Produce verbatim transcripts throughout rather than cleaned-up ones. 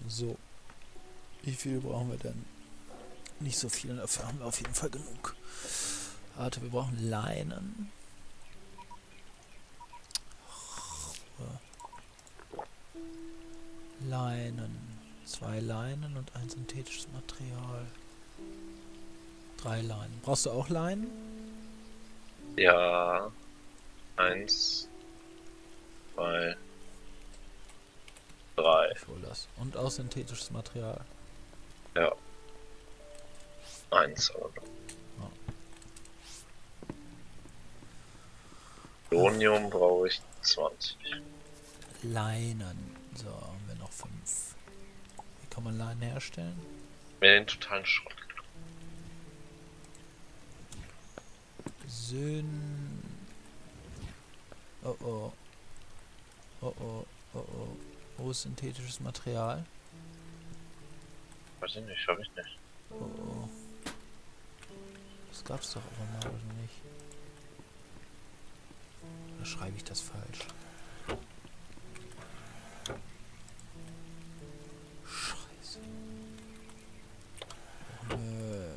So. Wie viel brauchen wir denn? Nicht so viel, dafür haben wir auf jeden Fall genug. Warte, wir brauchen Leinen. Leinen. Zwei Leinen und ein synthetisches Material. Drei Leinen. Brauchst du auch Leinen? Ja. Eins, zwei, drei. Ich hol das. Und auch synthetisches Material. Ja. Eins aber noch. Ja. Polonium brauche ich zwanzig. Leinen. So, haben wir noch fünf. Wie kann man Leinen herstellen? Mir den totalen Schrott. Syn... Oh oh. Oh oh. Oh oh. Wo ist synthetisches Material? Weiß ich nicht, hab ich nicht. Oh oh. Das gab's doch aber mal, oder nicht? Oder schreibe ich das falsch? Scheiße. Oh, nö.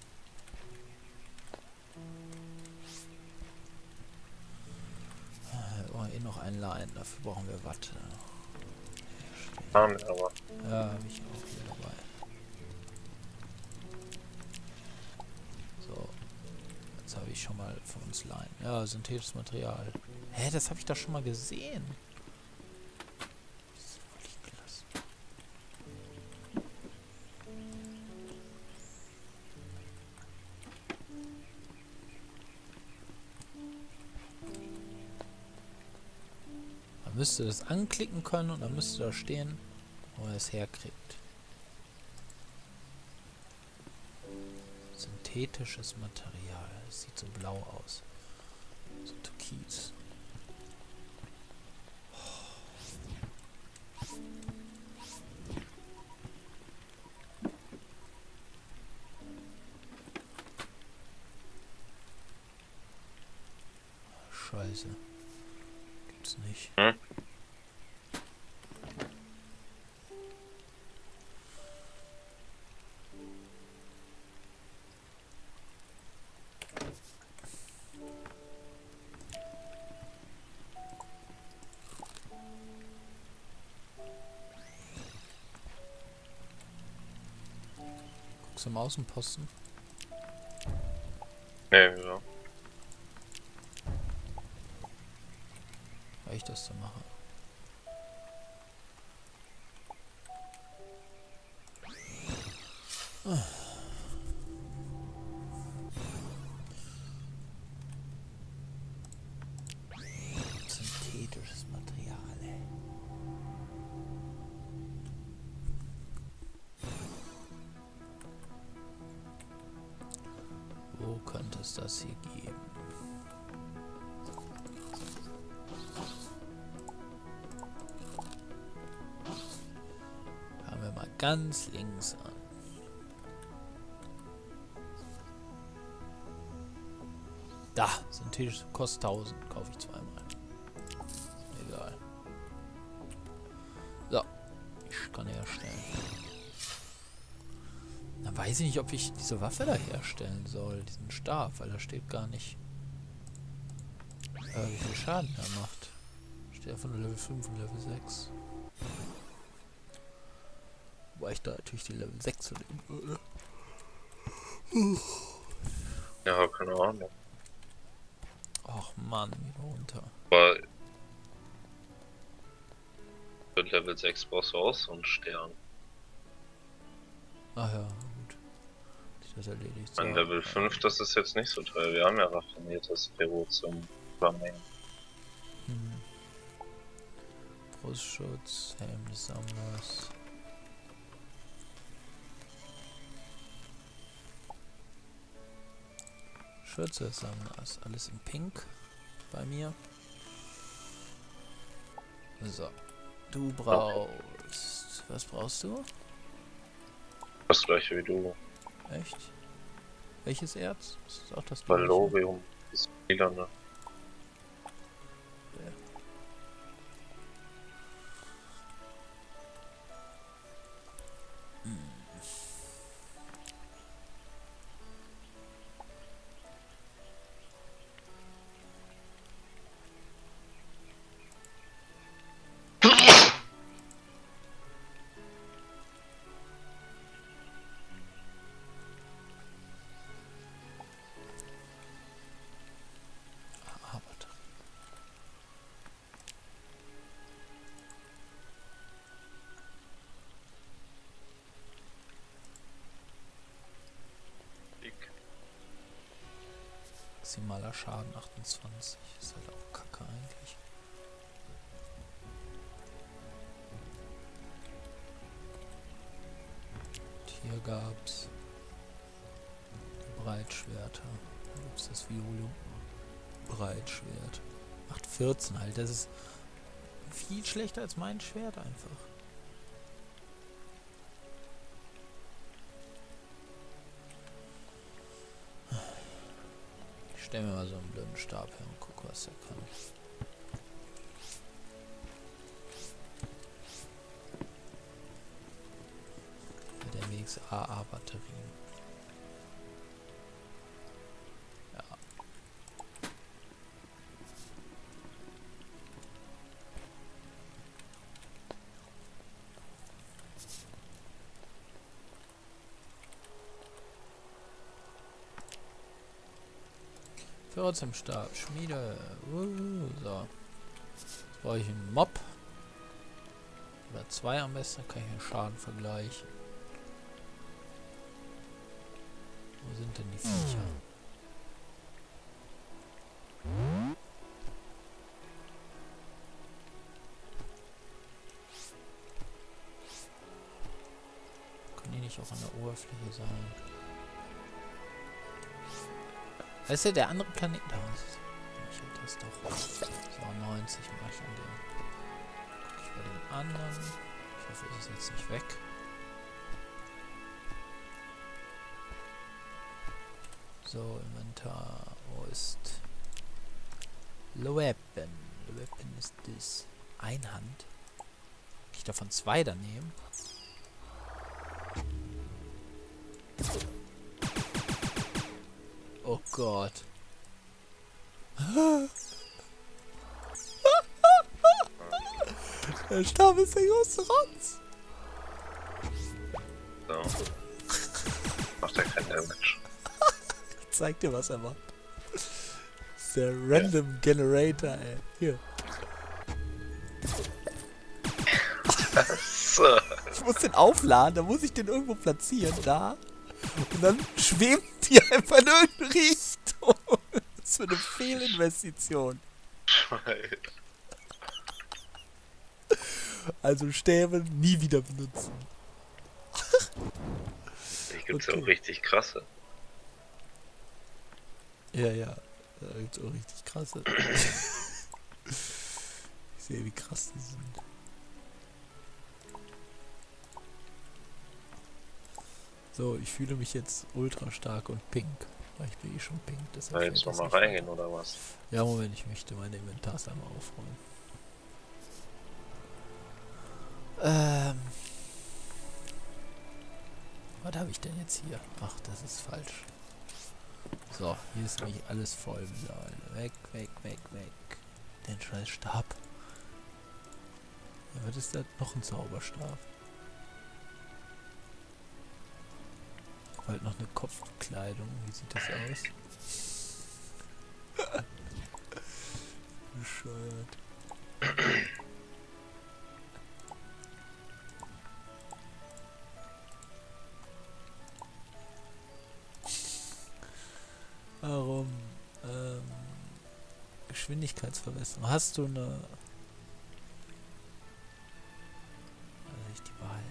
Wir brauchen eh noch ein Lein, dafür brauchen wir Watte. Haben wir aber. Ja, habe ich auch hier dabei. So. Jetzt habe ich schon mal für uns Lein. Ja, synthetisches Material. Hä, das habe ich doch schon mal gesehen. Das ist völlig klasse. Man müsste das anklicken können und dann müsste da stehen, wo er es herkriegt. Synthetisches Material. Das sieht so blau aus. So türkis. Scheiße. Gibt's nicht. Hm? Guckst du im Außenposten? Nee, wieso? Weil ich das so mache. Ah. Synthetisches Material, ey. Wo könnte es das hier geben? Fangen wir mal ganz links an. Da, synthetisch kostet tausend, kaufe ich zweimal. Egal. So, ich kann herstellen. Dann weiß ich nicht, ob ich diese Waffe da herstellen soll, diesen Stab, weil da steht gar nicht, äh, wie viel Schaden er macht. Steht ja von Level fünf und Level sechs. Wobei ich da natürlich die Level sechs nehmen würde. Ja, keine Ahnung. Ach Mann, wieder runter. Aber für Level sechs brauchst du auch so einen Stern. Ach ja, gut. Das erledigt. An So, Level fünf, das ist jetzt nicht so teuer. Wir haben ja raffiniertes Pyro zum Übermengen. Hm. Brustschutz, Helm des Sammlers. Schürze des Sammlers. Alles in Pink bei mir. So. Du brauchst... Was brauchst du? Das gleiche wie du. Echt? Welches Erz? Das ist auch das gleiche. Valorium. Das lilane. Ja. Maximaler Schaden achtundzwanzig. Ist halt auch kacke eigentlich. Und hier gab's die Breitschwerter. Da gibt's das Violo Breitschwert. Macht vierzehn halt. Das ist viel schlechter als mein Schwert einfach. Ich stell mir mal so einen blöden Stab her und guck, was er kann. Mit der W X A A-Batterien. Ja. vierzehn Stab, Schmiede. Uh, so. Jetzt brauche ich einen Mob. Oder zwei am besten, kann ich den Schaden vergleichen. Wo sind denn die Viecher? Können die nicht auch an der Oberfläche sein? Das ist ja der andere Planet. Da ist ich hätte das doch. So, neunzig mache ich an dem. Guck ich bei den anderen. Ich hoffe, es ist jetzt nicht weg. So, Inventar. Wo ist Le Weapon? Le Weapon ist das. Einhand. Kann ich davon zwei daneben? Oh Gott. Der Stab ist der große Rotz. So. Macht er keinen Damage. Ich zeig dir, was er macht. Das ist der Random ja. Generator, ey. Hier. So. Ich muss den aufladen, da muss ich den irgendwo platzieren, da. Und dann schwebt die einfach in irgendeine Richtung. Das ist für eine Fehlinvestition. Scheiße. Also Stäbe nie wieder benutzen. Hier gibt's Okay. ja auch richtig krasse. Ja, ja. Da gibt's auch richtig krasse. Ich sehe, wie krass die sind. So, ich fühle mich jetzt ultra stark und pink. Weil ich bin eh schon pink. Soll jetzt noch mal reingehen oder was? Ja, Moment, ich möchte meine Inventars einmal aufräumen. Ähm. Was habe ich denn jetzt hier? Ach, das ist falsch. So, hier ist nämlich alles voll mittlerweile. Weg, weg, weg, weg. Den scheiß Stab. Ja, was ist das? Noch ein Zauberstab. Bald noch eine Kopfbekleidung. Wie sieht das aus? Bescheuert. Warum? Ähm, Geschwindigkeitsverbesserung. Hast du eine... Also ich die behalten.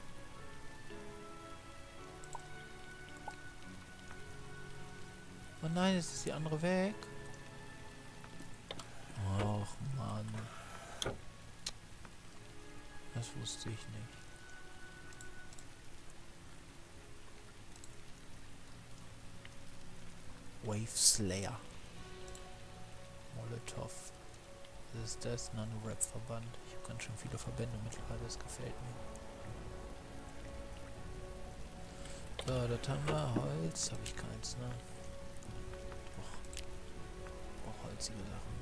Oh nein, jetzt ist die andere weg. Och Mann. Das wusste ich nicht. Wave Slayer. Molotov. Das ist das Nano-Rap-Verband. Ich habe ganz schön viele Verbände mittlerweile, das gefällt mir. So, das haben wir. Holz habe ich keins, ne? Doch. Auch holzige Sachen.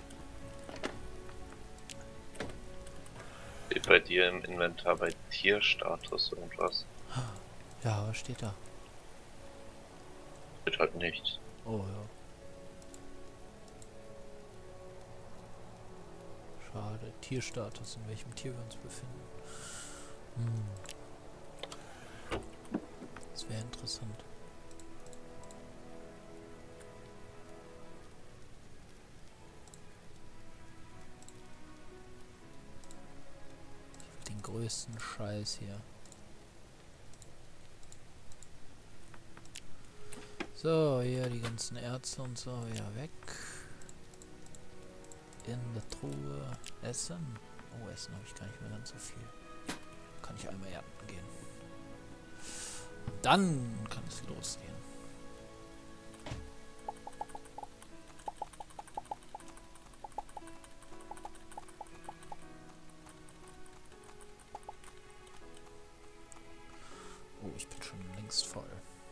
Steht bei dir im Inventar bei Tierstatus irgendwas? Ja, was steht da? Steht halt nichts. Oh ja. Schade. Tierstatus, in welchem Tier wir uns befinden. Hm. Das wäre interessant. Ich will den größten Scheiß hier. So, hier die ganzen Erze und so, ja, weg. In der Truhe. Essen. Oh, Essen habe ich gar nicht mehr ganz so viel. Kann ich einmal ernten gehen. Und dann kann es losgehen. Oh, ich bin schon längst voll.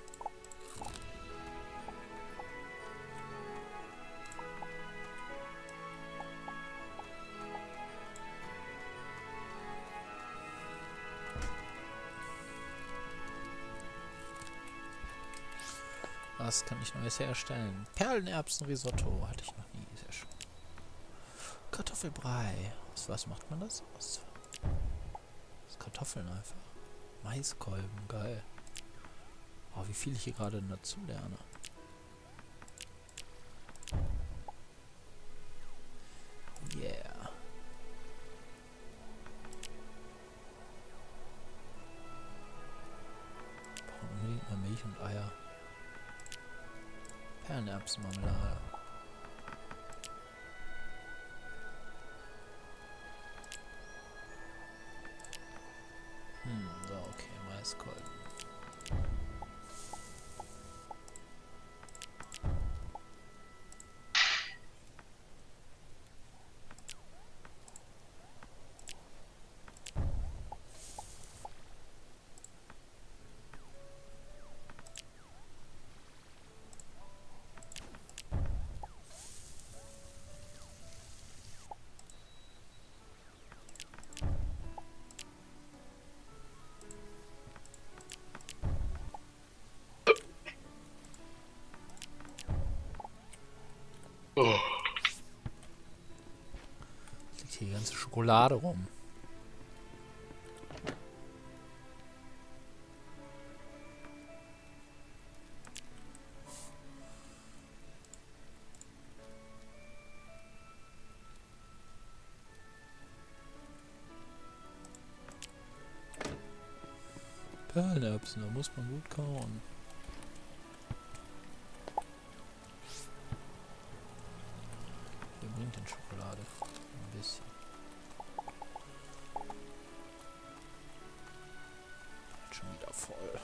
Was kann ich Neues herstellen? Perlenerbsenrisotto hatte ich noch nie. Sehr schön. Kartoffelbrei. Aus was macht man das? Aus, aus Kartoffeln einfach. Maiskolben, geil. Oh, wie viel ich hier gerade dazu lerne. Yeah. Brauchen unbedingt mal Milch und Eier. Perlenerbsenmarmelade. Hm, so, okay, Maiskolben. Oh. Jetzt liegt hier die ganze Schokolade rum. Perlenerbsen, da muss man gut kauen. Wer bringt denn Schokolade? Ein bisschen. Schon wieder voll.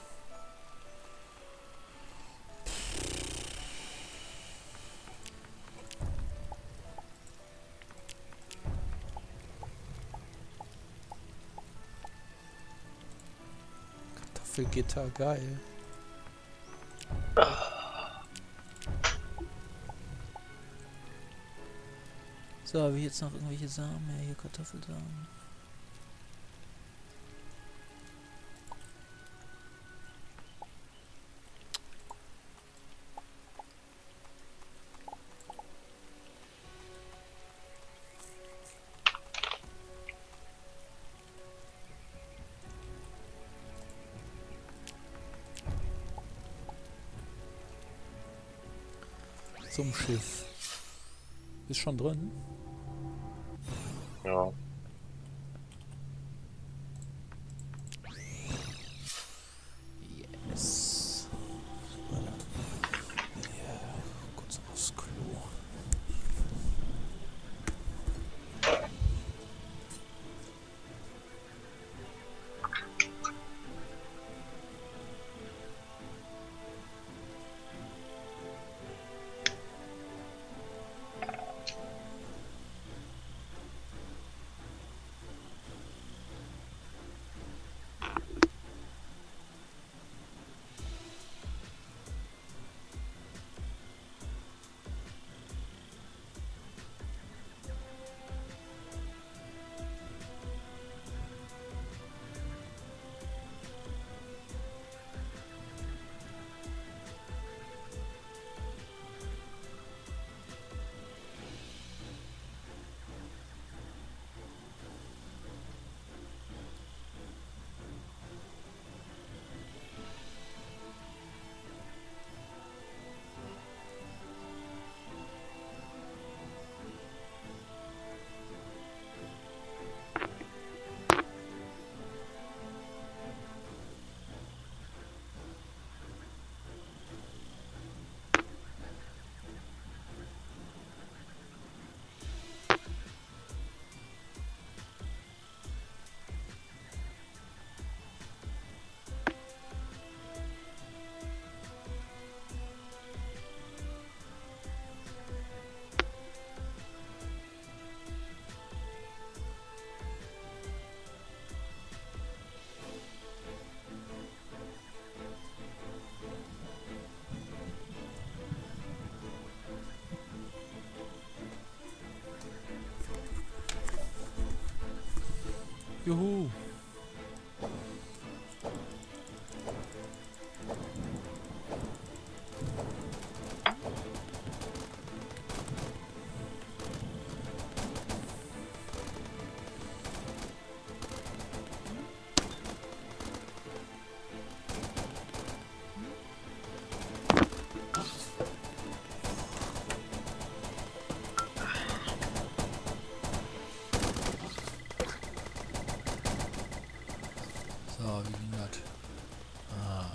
Kartoffelgitter, geil. So, habe ich jetzt noch irgendwelche Samen? Ja, hier Kartoffelsamen. Zum Schiff. Ist schon drin? Ja. Yes. Ja, kurz aufs Klo. Juhu. So, wie ging das? Ah.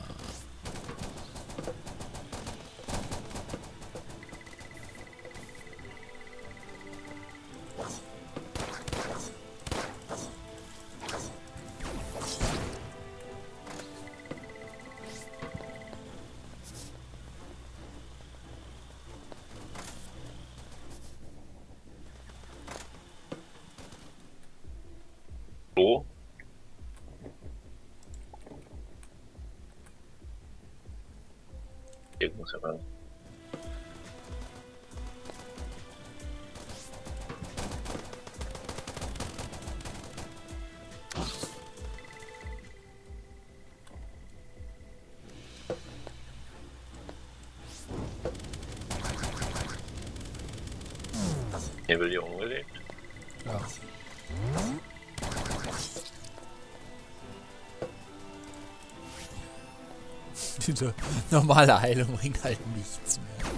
So. Hier muss ja ran. Hebel hier umgelegt. Ja. Diese normale Heilung bringt halt nichts mehr.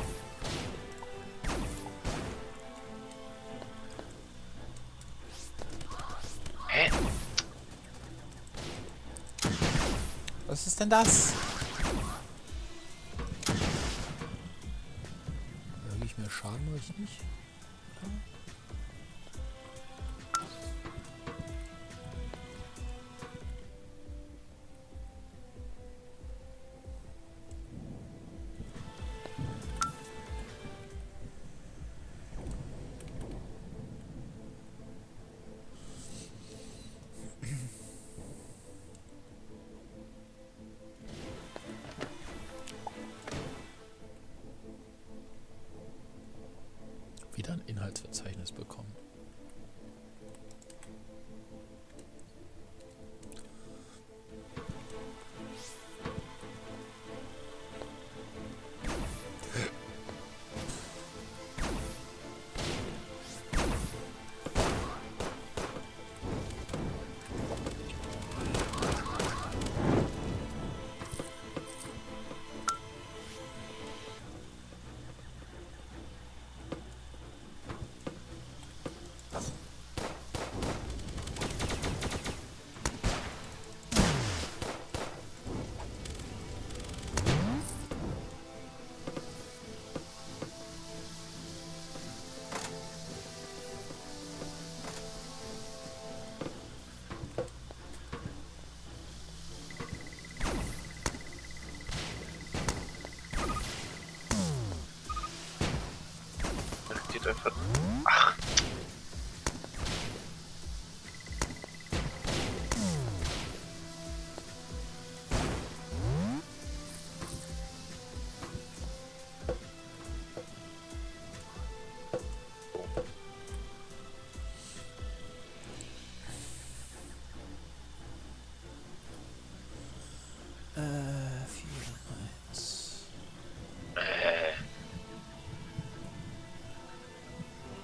Hä? Was ist denn das? Wirklich mehr Schaden mache ich nicht? Oder? Wieder ein Inhaltsverzeichnis bekommen. Das geht einfach. Ach. Äh, vier, eins. Äh.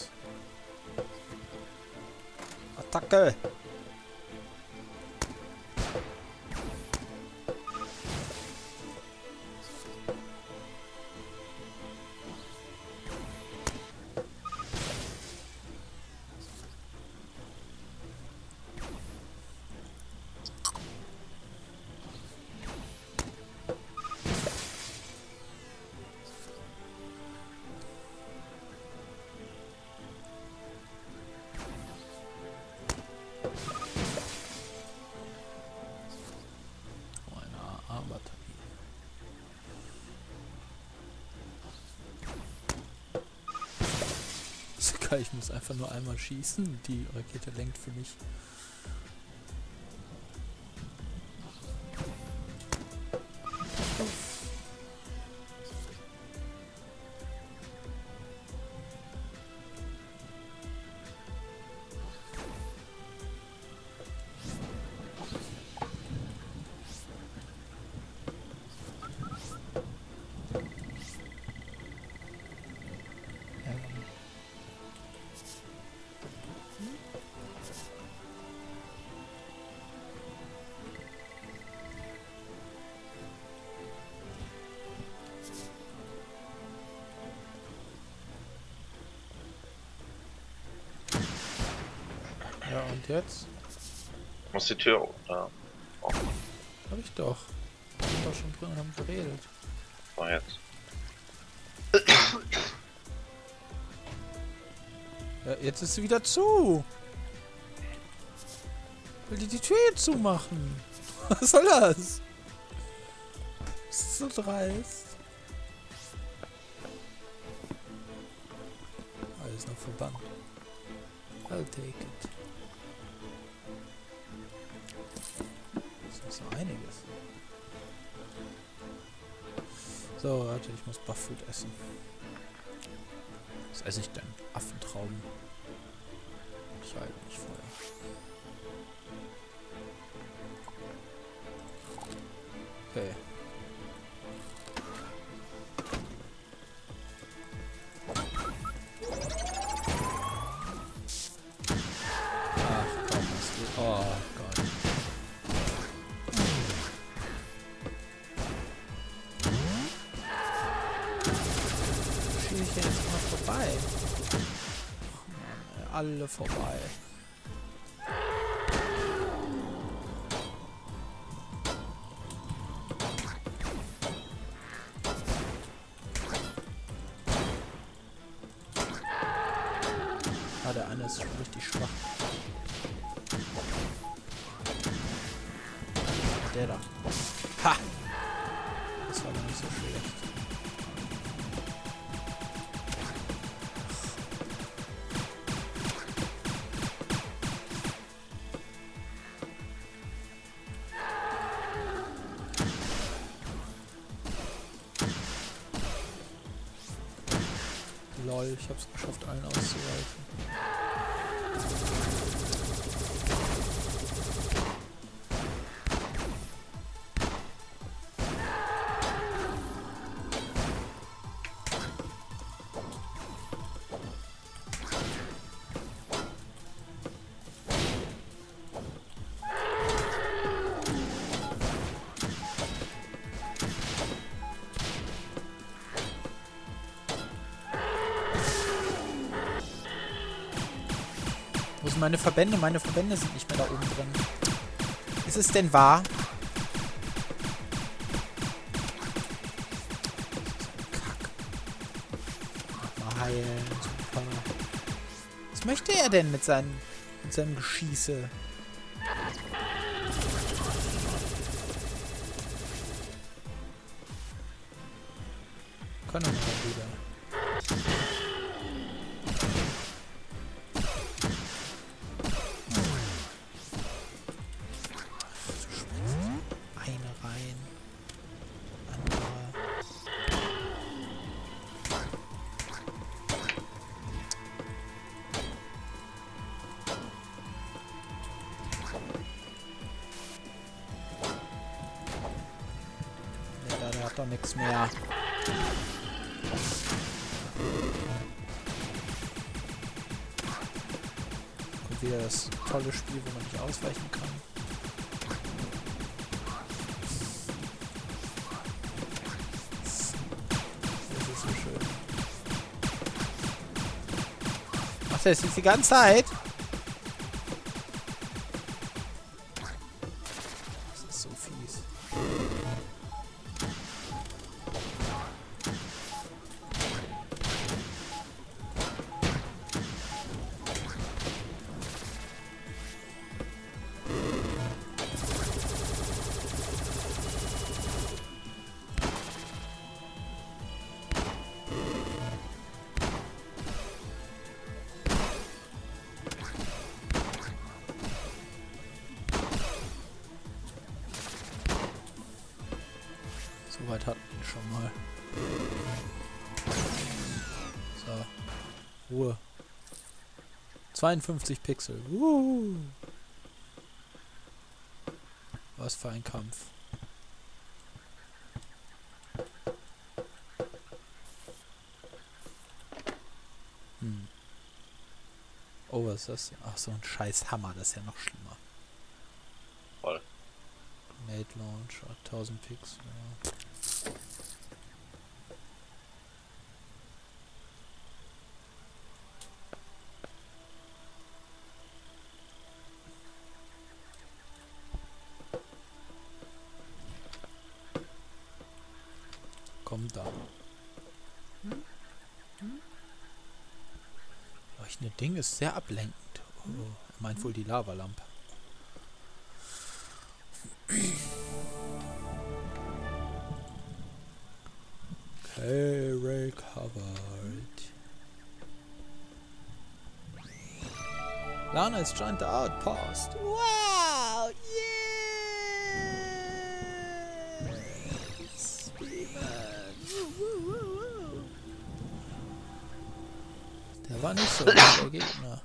los. Attacke! Ich muss einfach nur einmal schießen. Die Rakete lenkt für mich. Ja, und jetzt? Muss die Tür da. Oh. Hab ich doch. Wir sind doch schon drin und haben geredet. Oh, jetzt. Ja, jetzt ist sie wieder zu. Will die die Tür jetzt zumachen? Was soll das? Das ist so dreist. Alles noch verbannt. I'll take it. Das ist noch einiges. So, warte, ich muss Bufffood essen. Was esse ich denn? Affentrauben. Ich halte nicht Feuer. Okay. Ach komm, was geht? Oh Gott. Schiebe ich jetzt mal vorbei? Oh Mann, ey, alle vorbei. Ah, der eine ist schon richtig schwach. Der da. Ha! Das war doch nicht so schlecht. Lol, ich hab's geschafft, allen auszuweichen. Wo sind meine Verbände? Meine Verbände sind nicht mehr da oben drin. Ist es denn wahr? Kack. Mal heilen. Super. Was möchte er denn mit, seinen, mit seinem Geschieße? Können wir mal wieder. Der hat doch nichts mehr. wieder das tolle Spiel, wo man nicht ausweichen kann. Das ist so schön. Macht er das jetzt die ganze Zeit? Das ist so fies. Soweit hatten wir schon mal. So. Ruhe. zweiundfünfzig Pixel. Uh. Was für ein Kampf. Hm. Oh, was ist das? Ach, so ein scheiß Hammer. Das ist ja noch schlimmer. Voll. Grenade Launcher. tausend Pixel. Ja. Kommt da. Leuchtende Ding ist sehr ablenkend. Oh, er meint wohl die Lavalampe. Okay, recovered. Lana has joined the outpost. Wow! Yes! Steven! Woo, woo, woo, woo. Der war nicht so gut, der Gegner.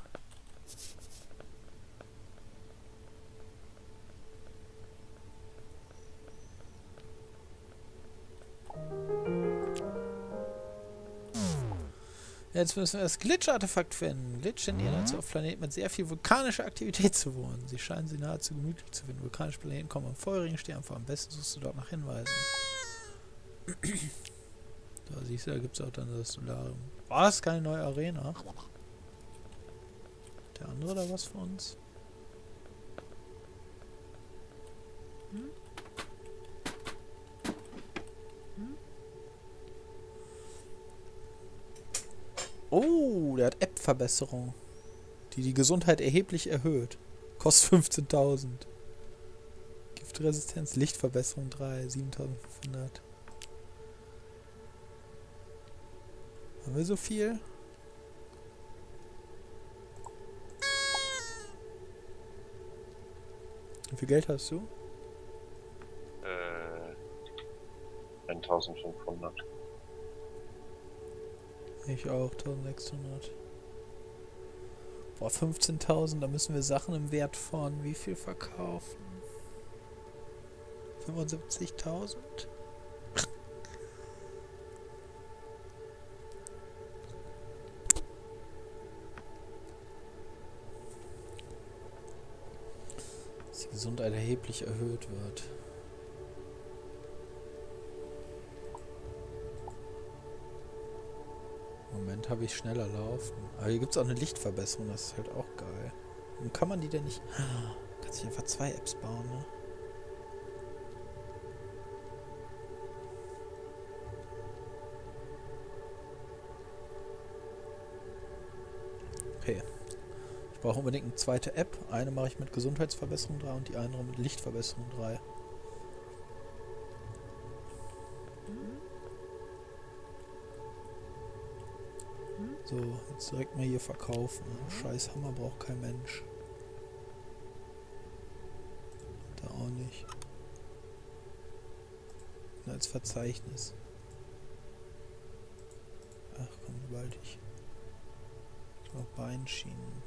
Jetzt müssen wir das Glitch-Artefakt finden. Glitch indizieren dazu auf Planeten mit sehr viel vulkanischer Aktivität zu wohnen. Sie scheinen sie nahezu gemütlich zu finden. Vulkanische Planeten kommen am feurigen Stern vor. Am besten suchst du dort nach Hinweisen. Da siehst du, da gibt es auch dann das Solarium. Was? Keine neue Arena? Der andere da was für uns? Hm? Hm? Oh, der hat App-Verbesserung, die die Gesundheit erheblich erhöht. Kostet fünfzehntausend. Giftresistenz, Lichtverbesserung drei, siebentausendfünfhundert. Haben wir so viel? Wie viel Geld hast du? Äh, eintausendfünfhundert. Ich auch, eintausendsechshundert. Boah, fünfzehntausend, da müssen wir Sachen im Wert von wie viel verkaufen? fünfundsiebzigtausend? Dass die Gesundheit erheblich erhöht wird. Im Moment habe ich schneller laufen. Aber hier gibt es auch eine Lichtverbesserung, das ist halt auch geil. Und kann man die denn nicht... Kann sich einfach zwei Apps bauen, ne? Okay. Ich brauche unbedingt eine zweite App. Eine mache ich mit Gesundheitsverbesserung drei und die andere mit Lichtverbesserung drei. So, jetzt direkt mal hier verkaufen. Scheiß Hammer braucht kein Mensch. Da auch nicht. Nur als Verzeichnis. Ach komm, bald ich. Ich brauch Beinschienen.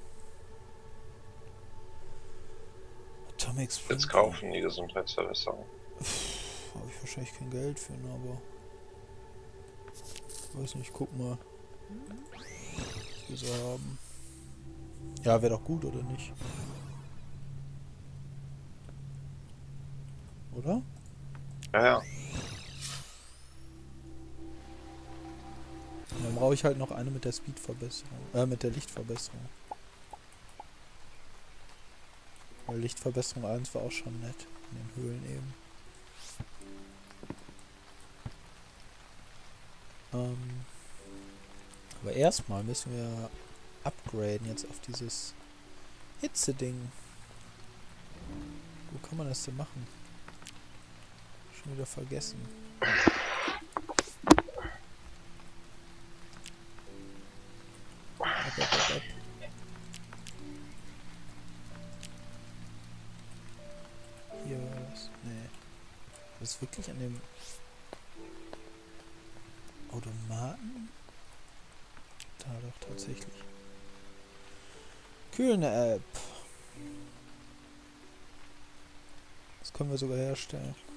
Atomic Spring. Jetzt kaufen die Gesundheitsverbesserung. Habe ich wahrscheinlich kein Geld für, aber... Ich weiß nicht, guck mal. Was wir so haben. Ja, wäre doch gut, oder nicht? Oder? Ja, ja. Und dann brauche ich halt noch eine mit der Speed-Verbesserung. Äh, mit der Lichtverbesserung. Weil Lichtverbesserung eins war auch schon nett. In den Höhlen eben. Ähm, aber erstmal müssen wir upgraden jetzt auf dieses Hitze-Ding. Wo kann man das denn machen? Schon wieder vergessen. Ab, ab, ab, ab. Hier war das. Nee. Das ist wirklich an dem Automaten? Da doch tatsächlich. Kühlende App. Das können wir sogar herstellen.